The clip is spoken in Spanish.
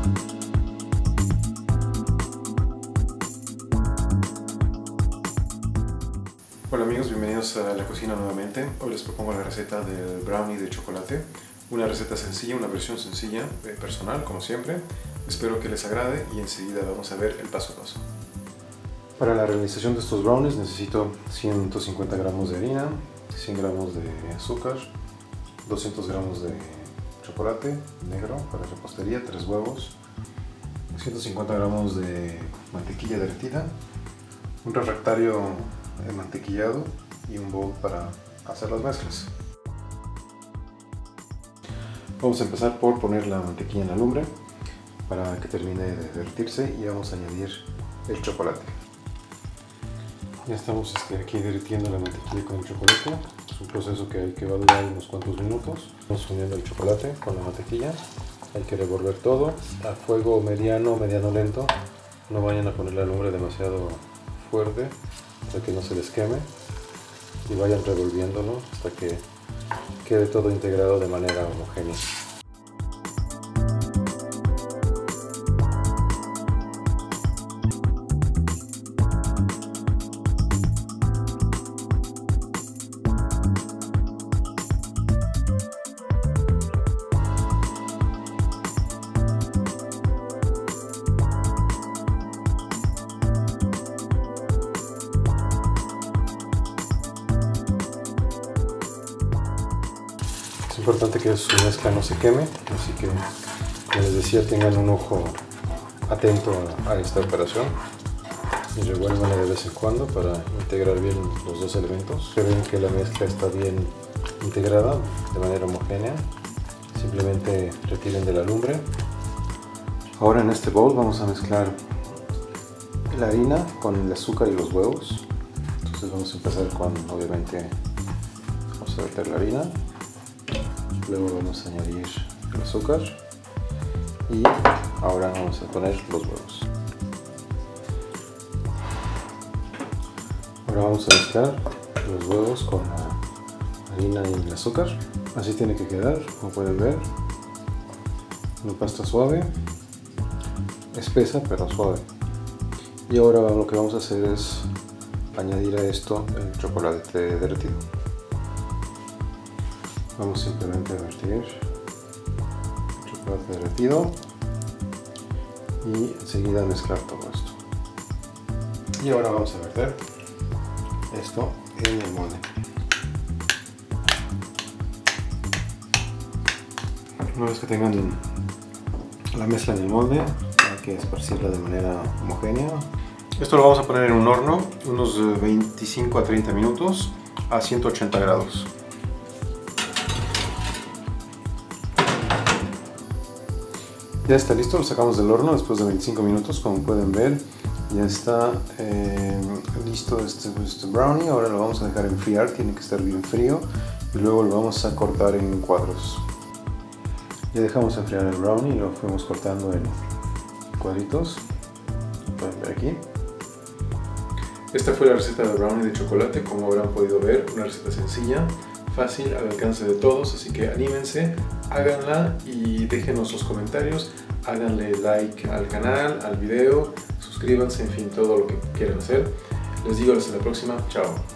Hola amigos, bienvenidos a la cocina nuevamente. Hoy les propongo la receta del brownie de chocolate. Una receta sencilla, una versión sencilla, personal, como siempre. Espero que les agrade y enseguida vamos a ver el paso a paso. Para la realización de estos brownies necesito 150 gramos de harina, 100 gramos de azúcar, 200 gramos de chocolate negro para repostería, 3 huevos, 150 gramos de mantequilla derretida, un refractario mantequillado y un bowl para hacer las mezclas. Vamos a empezar por poner la mantequilla en la lumbre para que termine de derretirse y vamos a añadir el chocolate. Ya estamos aquí derritiendo la mantequilla con el chocolate. Es un proceso que va a durar unos cuantos minutos. Vamos uniendo el chocolate con la mantequilla. Hay que revolver todo a fuego mediano lento. No vayan a poner la lumbre demasiado fuerte para que no se les queme, y vayan revolviéndolo hasta que quede todo integrado de manera homogénea. Es importante que su mezcla no se queme, así que, como les decía, tengan un ojo atento a esta operación y revuélvanla de vez en cuando para integrar bien los dos elementos. Si ven que la mezcla está bien integrada de manera homogénea, simplemente retiren de la lumbre. Ahora en este bowl vamos a mezclar la harina con el azúcar y los huevos. Entonces vamos a empezar con, obviamente, vamos a verter la harina. Luego vamos a añadir el azúcar y ahora vamos a poner los huevos. Ahora vamos a mezclar los huevos con la harina y el azúcar. Así tiene que quedar, como pueden ver. Una pasta suave, espesa pero suave. Y ahora lo que vamos a hacer es añadir a esto el chocolate derretido. Vamos simplemente a vertir el chocolate derretido y enseguida mezclar todo esto. Y ahora vamos a verter esto en el molde. Una vez que tengan la mezcla en el molde, hay que esparcirla de manera homogénea. Esto lo vamos a poner en un horno unos 25 a 30 minutos a 180 grados. Ya está listo, lo sacamos del horno después de 25 minutos. Como pueden ver, ya está listo este brownie. Ahora lo vamos a dejar enfriar, tiene que estar bien frío, y luego lo vamos a cortar en cuadros. Ya dejamos enfriar el brownie y lo fuimos cortando en cuadritos, lo pueden ver aquí. Esta fue la receta de brownie de chocolate. Como habrán podido ver, una receta sencilla, fácil, al alcance de todos, así que anímense, háganla y déjenos sus comentarios, háganle like al canal, al video, suscríbanse, en fin, todo lo que quieran hacer. Les digo hasta la próxima, chao.